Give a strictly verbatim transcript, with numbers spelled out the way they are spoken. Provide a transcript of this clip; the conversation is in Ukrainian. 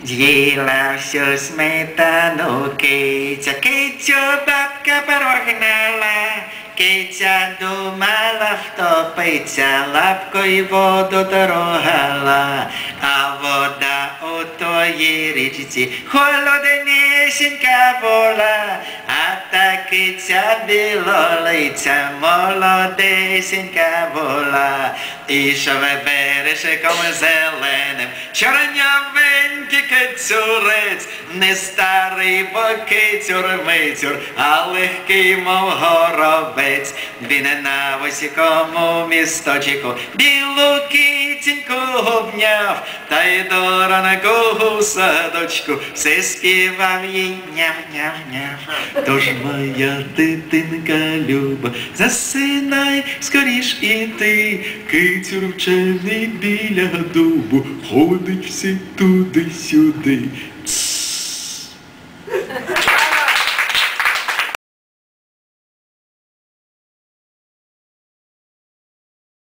З'їла всю сметану киця, кицю бабка порогнала, киця думала втопиться, лапкою воду торогала, а вода у тої річці холоднісінька була, а та киця білолиця молодесенька була, ішов бережком зеленим, чорнявенький кицюрець, не старий, бо кицюр-мицюр, а легкий, мов горобець. Він на вузькому місточку білу киценьку обняв, та й до ранку у садочку все співав їй няв-няв-няв. Тож моя дитинка люба, засинай скоріш і ти, кицюр вчений біля дубу, ходить всі туди-сюди.